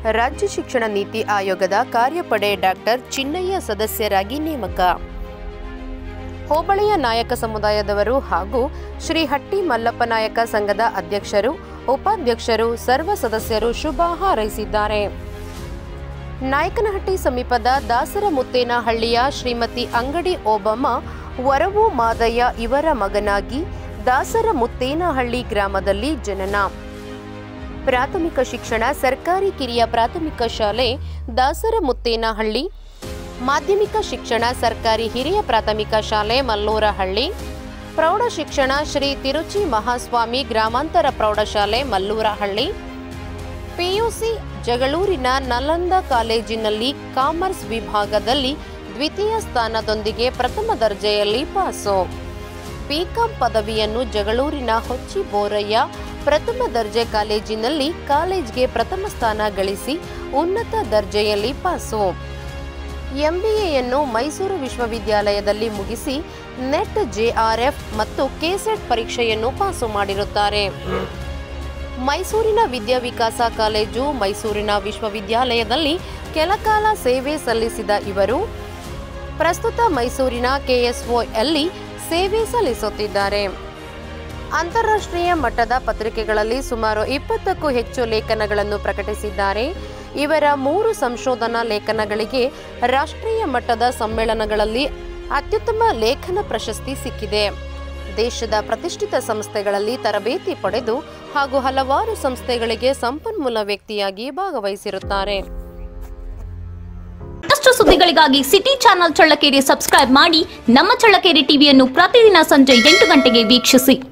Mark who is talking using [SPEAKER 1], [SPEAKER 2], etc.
[SPEAKER 1] ರಾಜ್ಯ ಶಿಕ್ಷಣ ನೀತಿ ಆಯೋಗದ ಕಾರ್ಯಪಡೆ ಡಾಕ್ಟರ್ ಚಿನ್ನಯ್ಯ ಸದಸ್ಯರಾಗಿ ನೇಮಕ. ಹೋಬಳಿಯ ನಾಯಕ ಸಮುದಾಯದವರು ಹಾಗೂ ಶ್ರೀ ಹಟ್ಟಿ ಮಲ್ಲಪ್ಪ ನಾಯಕ ಸಂಘದ ಅಧ್ಯಕ್ಷರು, ಉಪಾಧ್ಯಕ್ಷರು, ಸರ್ವ ಸದಸ್ಯರು ಶುಭ ಹಾರೈಸಿದ್ದಾರೆ. ನಾಯಕನಹಟ್ಟಿ ಸಮೀಪದ ದಾಸರ ಮುತ್ತೇನಹಳ್ಳಿಯ ಶ್ರೀಮತಿ ಅಂಗಡಿ ಓಬಮ್ಮ ವರವು ಮಾದಯ್ಯ ಇವರ ಮಗನಾಗಿ ದಾಸರ ಮುತ್ತೇನಹಳ್ಳಿ ಗ್ರಾಮದಲ್ಲಿ ಜನನ. ಪ್ರಾಥಮಿಕ ಶಿಕ್ಷಣ ಸರ್ಕಾರಿ ಕಿರಿಯ ಪ್ರಾಥಮಿಕ ಶಾಲೆ ದಾಸರ ಮುತ್ತೇನಹಳ್ಳಿ, ಮಾಧ್ಯಮಿಕ ಶಿಕ್ಷಣ ಸರ್ಕಾರಿ ಹಿರಿಯ ಪ್ರಾಥಮಿಕ ಶಾಲೆ ಮಲ್ಲೂರಹಳ್ಳಿ, ಪ್ರೌಢ ಶಿಕ್ಷಣ ಶ್ರೀ ತಿರುಚಿ ಮಹಾಸ್ವಾಮಿ ಗ್ರಾಮಾಂತರ ಪ್ರೌಢಶಾಲೆ ಮಲ್ಲೂರಹಳ್ಳಿ, ಪಿಯುಸಿ ಜಗಳೂರಿನ ನಲಂದ ಕಾಲೇಜಿನಲ್ಲಿ ಕಾಮರ್ಸ್ ವಿಭಾಗದಲ್ಲಿ ದ್ವಿತೀಯ ಸ್ಥಾನದೊಂದಿಗೆ ಪ್ರಥಮ ದರ್ಜೆಯಲ್ಲಿ ಪಾಸು. ಬಿಕಾಂ ಪದವಿಯನ್ನು ಜಗಳೂರಿನ ಹೊಚ್ಚಿ ಬೋರಯ್ಯ ಪ್ರಥಮ ದರ್ಜೆ ಕಾಲೇಜಿನಲ್ಲಿ ಕಾಲೇಜ್ಗೆ ಪ್ರಥಮ ಸ್ಥಾನ ಗಳಿಸಿ ಉನ್ನತ ದರ್ಜೆಯಲ್ಲಿ ಪಾಸು. ಎಂಬಿಎಯನ್ನು ಮೈಸೂರು ವಿಶ್ವವಿದ್ಯಾಲಯದಲ್ಲಿ ಮುಗಿಸಿ ನೆಟ್ ಜೆಆರ್ಎಫ್ ಮತ್ತು ಕೆಸೆಟ್ ಪರೀಕ್ಷೆಯನ್ನು ಪಾಸು ಮಾಡಿರುತ್ತಾರೆ. ಮೈಸೂರಿನ ವಿದ್ಯಾವಿಕಾಸ ಕಾಲೇಜು, ಮೈಸೂರಿನ ವಿಶ್ವವಿದ್ಯಾಲಯದಲ್ಲಿ ಕೆಲಕಾಲ ಸೇವೆ ಸಲ್ಲಿಸಿದ ಇವರು ಪ್ರಸ್ತುತ ಮೈಸೂರಿನ ಕೆಎಸ್ಒಯಲ್ಲಿ ಸೇವೆ ಸಲ್ಲಿಸುತ್ತಿದ್ದಾರೆ. ಅಂತಾರಾಷ್ಟ್ರೀಯ ಮಟ್ಟದ ಪತ್ರಿಕೆಗಳಲ್ಲಿ ಸುಮಾರು 20ಕ್ಕೂ ಹೆಚ್ಚು ಲೇಖನಗಳನ್ನು ಪ್ರಕಟಿಸಿದ್ದಾರೆ. ಇವರ 3 ಸಂಶೋಧನಾ ಲೇಖನಗಳಿಗೆ ರಾಷ್ಟ್ರೀಯ ಮಟ್ಟದ ಸಮ್ಮೇಳನಗಳಲ್ಲಿ ಅತ್ಯುತ್ತಮ ಲೇಖನ ಪ್ರಶಸ್ತಿ ಸಿಕ್ಕಿದೆ. ದೇಶದ ಪ್ರತಿಷ್ಠಿತ ಸಂಸ್ಥೆಗಳಲ್ಲಿ ತರಬೇತಿ ಪಡೆದು ಹಾಗೂ ಹಲವಾರು ಸಂಸ್ಥೆಗಳಿಗೆ ಸಂಪನ್ಮೂಲ ವ್ಯಕ್ತಿಯಾಗಿ ಭಾಗವಹಿಸಿರುತ್ತಾರೆ.
[SPEAKER 2] ಮತ್ತಷ್ಟು ಸುದ್ದಿಗಳಿಗಾಗಿ ಸಿಟಿ ಚಾನೆಲ್ ಚಳ್ಳಕೆರೆ ಸಬ್ಸ್ಕ್ರೈಬ್ ಮಾಡಿ. ನಮ್ಮ ಚಳ್ಳಕೆರೆ ಟಿವಿಯನ್ನು ಪ್ರತಿದಿನ ಸಂಜೆ 8 ಗಂಟೆಗೆ ವೀಕ್ಷಿಸಿ.